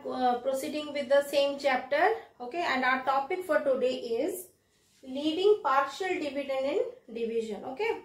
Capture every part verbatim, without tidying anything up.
uh, proceeding with the same chapter. Okay, and our topic for today is leading partial dividend in division. Okay,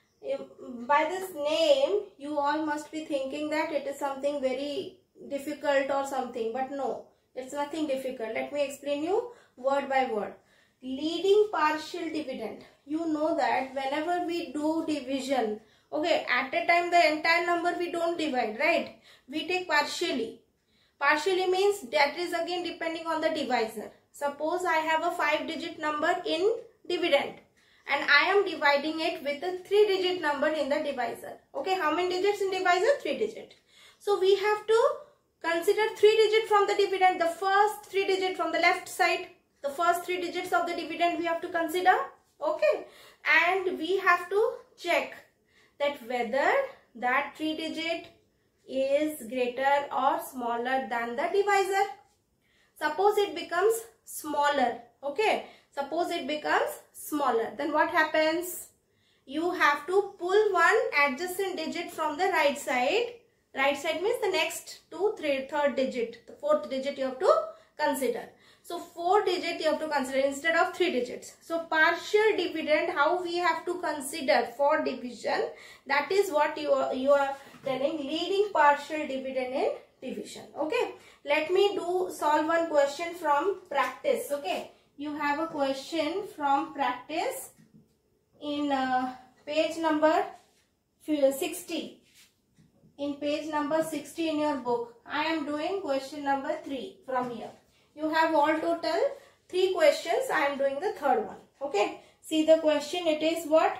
by this name you all must be thinking that it is something very difficult or something, but no, it's nothing difficult. Let me explain you word by word. Leading partial dividend, you know that whenever we do division, okay, at a time the entire number we don't divide, right? We take partially. Partially means that is again depending on the divisor. Suppose I have a five digit number in dividend and I am dividing it with a three digit number in the divisor. Okay, how many digits in divisor? three digit. So we have to consider three digit from the dividend, the first three digit from the left side. The first three digits of the dividend we have to consider. Okay, and we have to check that whether that three digit is greater or smaller than the divisor. Suppose it becomes smaller. Okay, suppose it becomes smaller, then what happens? You have to pull one adjacent digit from the right side. Right side means the next two, three, third digit, the fourth digit you have to consider. So four digit you have to consider instead of three digits. So partial dividend, how we have to consider for division, that is what you are, you are telling, leading partial dividend in division. Okay, let me do solve one question from practice. Okay, you have a question from practice in uh, page number sixty. In page number sixty in your book, I am doing question number three from here. You have all total three questions. I am doing the third one. Okay. See the question. It is what?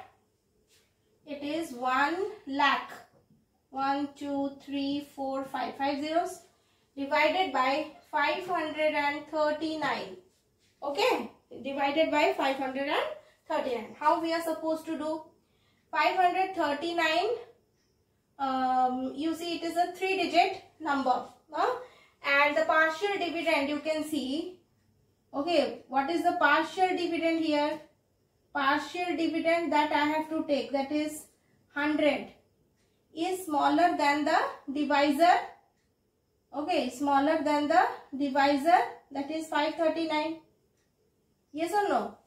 It is one lakh. One, two, three, four, five. Five zeros. Divided by five hundred thirty-nine. Okay. Divided by five hundred thirty-nine. How we are supposed to do? five hundred thirty-nine. Um, you see it is a three digit number. Huh? And the partial dividend you can see. Okay, what is the partial dividend here? Partial dividend that I have to take, that is one hundred, is smaller than the divisor. Okay, smaller than the divisor, that is five hundred thirty-nine. Yes or no?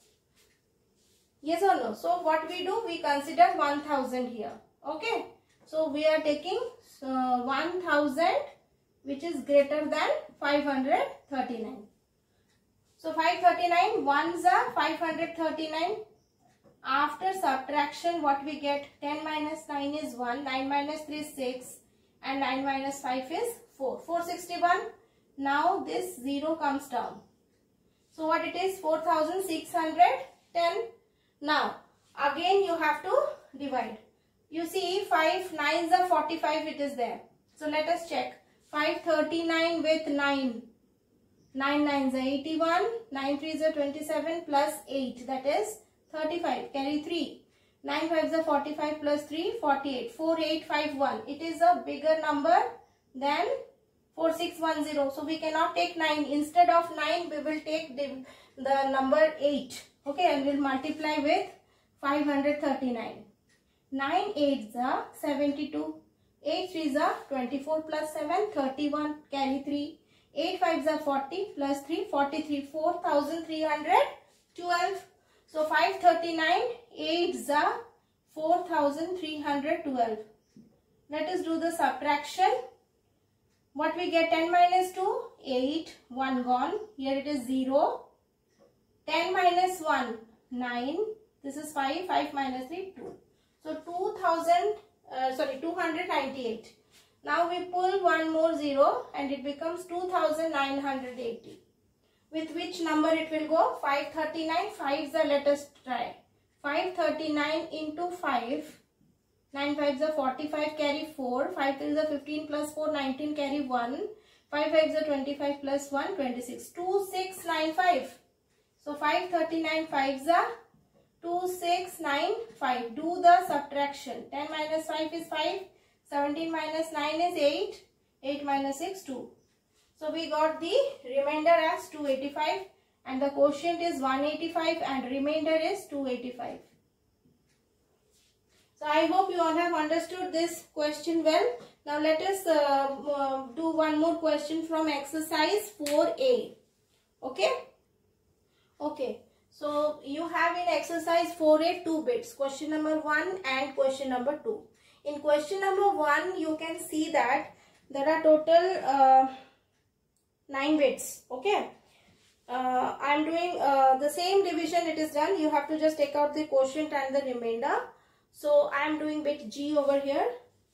Yes or no? So what we do? We consider one thousand here. Okay, so we are taking uh, one thousand, which is greater than five hundred thirty-nine. So five hundred thirty-nine, ones are five hundred thirty-nine. After subtraction, what we get? ten minus nine is one, nine minus three is six, and nine minus five is four. four hundred sixty-one. Now this zero comes down. So what it is? four thousand six hundred ten. Now again you have to divide. You see five nines are forty-five, it is there. So let us check. five hundred thirty-nine with nine. nine nines are eighty-one. nine threes are twenty-seven plus eight, that is thirty-five. Carry three. nine fives are forty-five plus three, forty-eight. four eight five one. It is a bigger number than four six one zero. So we cannot take nine. Instead of nine, we will take the, the number eight. Okay, and we will multiply with five hundred thirty-nine. nine eights are seventy-two. eight threes are twenty-four plus seven, thirty-one. Carry three. eight fives are forty plus three, forty-three. four thousand three hundred twelve. So five hundred thirty-nine, eights are four thousand three hundred twelve. Let us do the subtraction. What we get? ten minus two, eight. one gone. Here it is zero. ten minus one, nine. This is five. five minus three, two. So two thousand, uh, sorry, two hundred ninety-eight. Now we pull one more zero and it becomes two thousand nine hundred eighty. With which number it will go? five hundred thirty-nine. fives are, let us try. five hundred thirty-nine into five. nine fives are forty-five, carry four. five threes are fifteen plus four, nineteen, carry one. five fives are twenty-five plus one, twenty-six. two six nine five. So five hundred thirty-nine, fives are two six nine five. Do the subtraction. ten minus five is five. seventeen minus nine is eight. eight minus six, two. So we got the remainder as two hundred eighty-five and the quotient is one hundred eighty-five and remainder is two hundred eighty-five. So I hope you all have understood this question well. Now let us uh, uh, do one more question from exercise four A. Okay. Okay. So you have in exercise four A two bits, question number one and question number two. In question number one, you can see that there are total uh, nine bits. Okay. Uh, I am doing uh, the same division it is done. You have to just take out the quotient and the remainder. So I am doing bit G over here.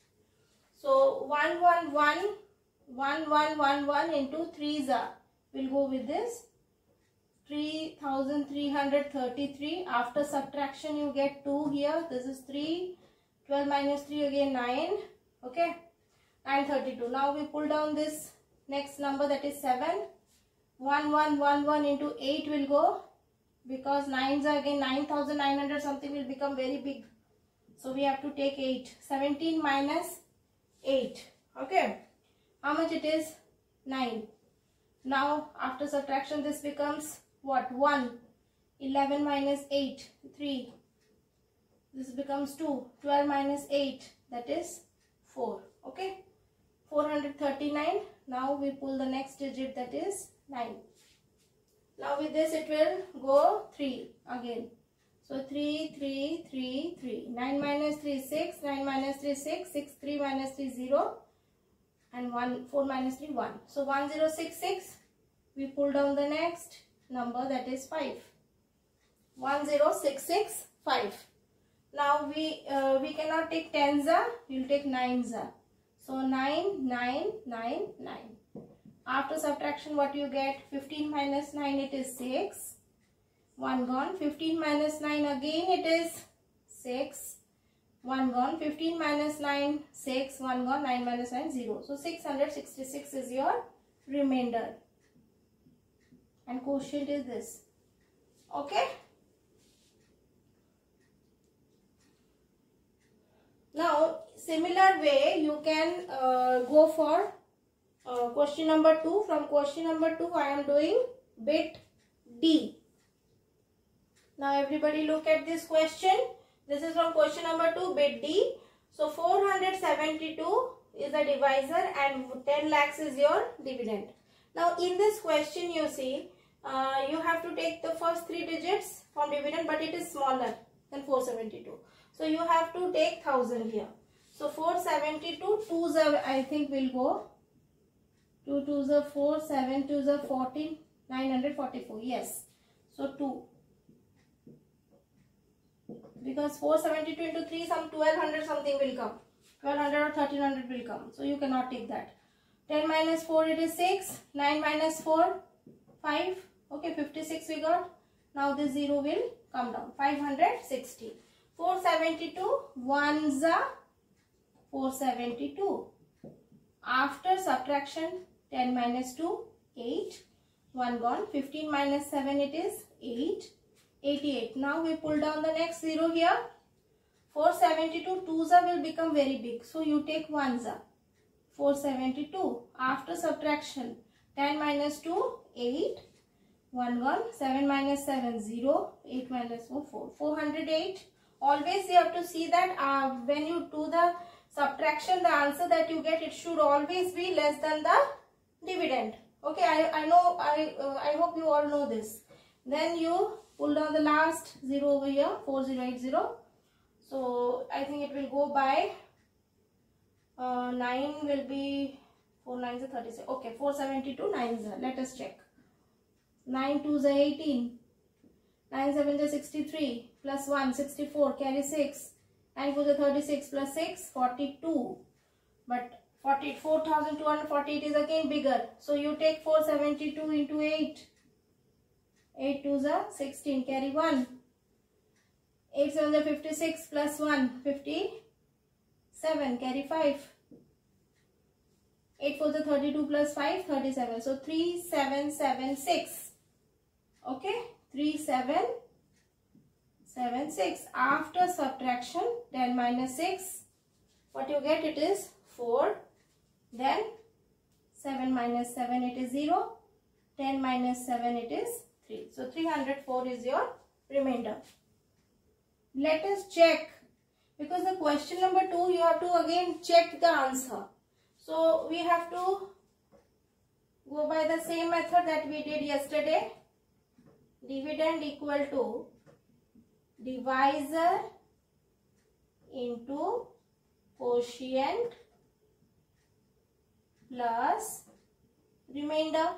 So one one one, one one one one into three za. We'll go with this. three thousand three hundred thirty-three. After subtraction you get two here. This is three. twelve minus three again nine. Okay. nine thirty-two. Now we pull down this next number, that is seven. one one one one into eight will go, because nines are again nine thousand nine hundred something will become very big. So we have to take eight. seventeen minus eight. Okay. How much it is? nine. Now after subtraction this becomes what? one. eleven minus eight. three. This becomes two. twelve minus eight. That is four. Okay. four hundred thirty-nine. Now we pull the next digit, that is nine. Now with this it will go three again. So three, three, three, three. nine minus three is six. nine minus three is six. six, three minus three is zero. And one, four minus three, one. So one zero six six. We pull down the next number, that is five. one zero six six five. Now we uh, we cannot take tens, we will take nines. So nine, nine, nine, nine. After subtraction what you get? fifteen minus nine, it is six. one gone. fifteen minus nine again it is six. one gone. fifteen minus nine, six. one gone. nine minus nine, zero. So six hundred sixty-six is your remainder. And quotient is this. Okay. Now similar way you can uh, go for uh, question number two. From question number two I am doing bit D. Now everybody look at this question. This is from question number two, bit D. So four hundred seventy-two is the divisor and ten lakhs is your dividend. Now in this question you see uh, you have to take the first three digits from dividend, but it is smaller than four seventy-two. So you have to take one thousand here. So four seventy-two, twos are, I think will go. two twos are four, seven twos are fourteen, nine hundred forty-four. Yes. So two. Because four seventy-two into three, some twelve hundred something will come. twelve hundred or thirteen hundred will come. So you cannot take that. ten minus four, it is six. nine minus four, five. Okay, fifty-six we got. Now this zero will come down. five hundred sixty. four seventy-two, ones are four seventy-two. After subtraction, ten minus two, eight. one gone. fifteen minus seven, it is eight. eighty-eight. Now we pull down the next zero here. four seventy-two, twos will become very big. So you take ones. four seventy-two. After subtraction, ten minus two, eight. one gone. seven minus seven, zero. eight minus four, four. four hundred eight. Always you have to see that uh, when you do the subtraction, the answer that you get, it should always be less than the dividend. Okay, I, I know, I, uh, I hope you all know this. Then you pull down the last zero over here, four zero eight zero. So I think it will go by uh, nine will be four nines are thirty-six. Okay, four seventy-two, nines are. Let us check. nine twos are eighteen. nine sevens are sixty-three. Plus one, sixty-four. Carry six. nine fours are thirty-six. Plus six, forty-two. But forty-four thousand two hundred forty-eight is again bigger. So you take four seventy-two into eight. eight twos are sixteen. Carry one. eight sevens are fifty-six. Plus one, fifty-seven. Carry five. eight fours are thirty-two. Plus five, thirty-seven. So three seven seven six. Okay. three seven seven six. After subtraction, ten minus six. What you get? It is four. Then seven minus seven, it is zero. ten minus seven, it is three. So three hundred four is your remainder. Let us check, because the question number two you have to again check the answer. So we have to go by the same method that we did yesterday. Dividend equal to divisor into quotient plus remainder.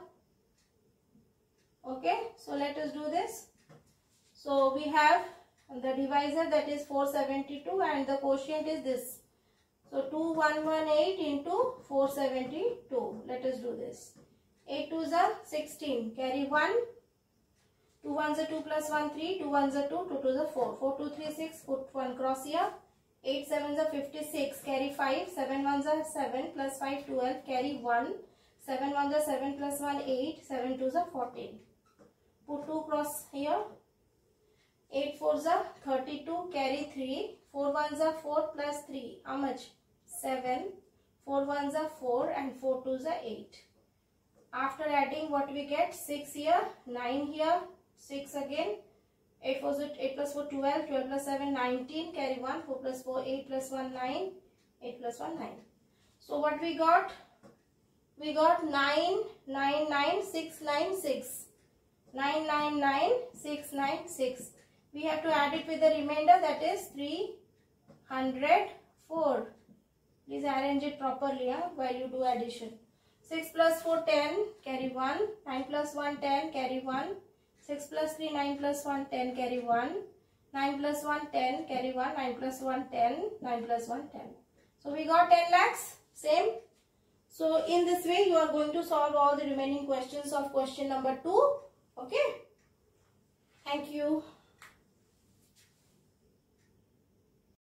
Okay, so let us do this. So we have the divisor, that is four seventy-two, and the quotient is this. So two thousand one hundred eighteen into four seventy-two. Let us do this. eight twos are sixteen. Carry one. two ones are two plus one, three. two ones are two. two twos are four. four, two, three, six. Put one cross here. eight sevens are fifty-six. Carry five. seven ones are seven. Plus five, twelve. Carry one. seven ones are seven plus one, eight. seven twos are fourteen. Put two cross here. eight fours are thirty-two. Carry three. four ones are four plus three. How much? seven. four ones are four and four twos are eight. After adding, what we get? six here, nine here, six again. eight fours are eight plus four, twelve. twelve plus seven, nineteen. Carry one. four plus four, eight plus one, nine. eight plus one, nine. So what we got? We got nine, nine, nine, six, nine, six. nine, nine, nine, six, nine, six. We have to add it with the remainder, that is three hundred four. Please arrange it properly huh, while you do addition. six plus four, ten, carry one. nine plus one, ten, carry one. six plus three, nine plus one, ten, carry one. nine plus one, ten, carry one. nine plus one, ten. nine plus one, ten. So we got ten lakhs. Same. So in this way you are going to solve all the remaining questions of question number two. Okay.